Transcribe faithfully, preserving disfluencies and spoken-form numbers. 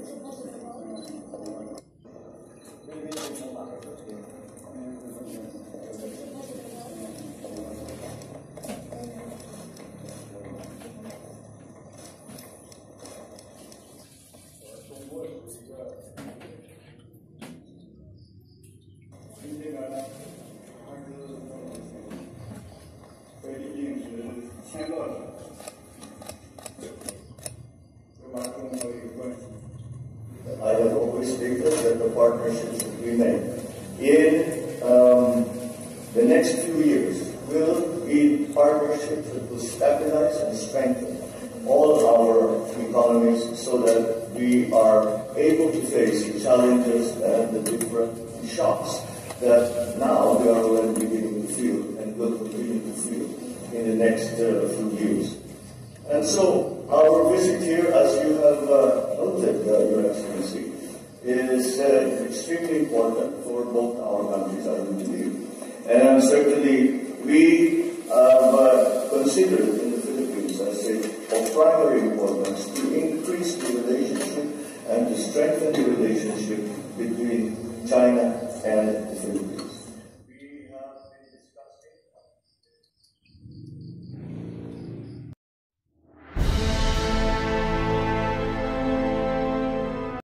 I have always stated that the partnerships that we make in um, the next few years will be partnerships that will stabilize and strengthen all our economies so that we are able to face the challenges and the different shocks that now we are already beginning to feel and will continue to feel in the next uh, few years. And so our visit here, as you have uh, noted, uh, Your Excellency, is uh, extremely important for both our countries, I believe. And certainly we have uh, considered in the Philippines as a, of primary importance to increase the relationship and to strengthen the relationship between China and the Philippines.